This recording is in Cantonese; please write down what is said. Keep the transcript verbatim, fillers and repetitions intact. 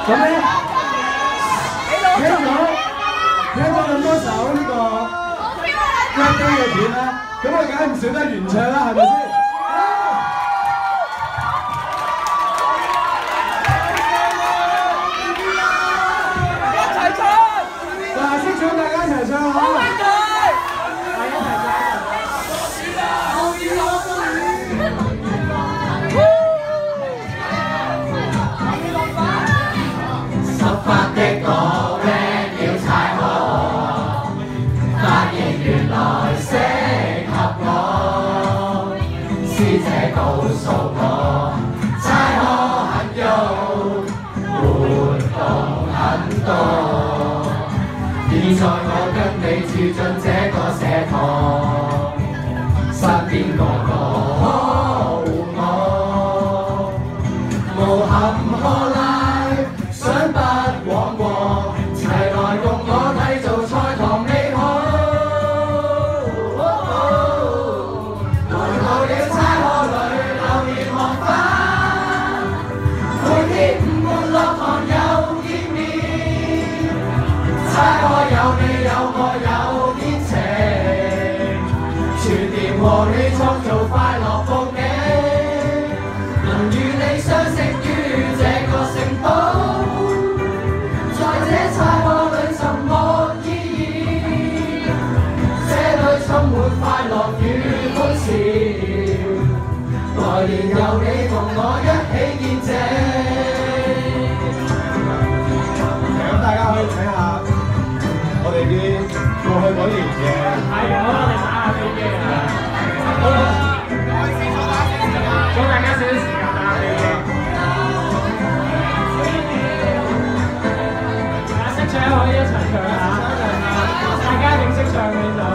咁咧，聽咗聽咗咁多首呢個 Black Day 嘅片啦，咁我梗係唔少得原唱啦，係咪先？一齊唱！嗱，識唱大家一齊唱好。師姐告訴我，猜可很用，活動很多。現在我跟你住進這個社堂，身邊個個呵護我，無含荷賴，想不枉過，齊來共我締造菜堂美好。猜我有你有我有堅情，全年和你創造快樂風景，能與你相識於這個城堡，在這猜我裏什麼意義？這裏充滿快樂與歡笑，來年由你同我一起見證。咁大家可以睇下。我哋啲過去嗰年嘅係好啦，我哋打下飛機啊！好啦，幫大家少少時間打下飛機。大家識唱可以一齊唱下，大家一定識唱嘅就。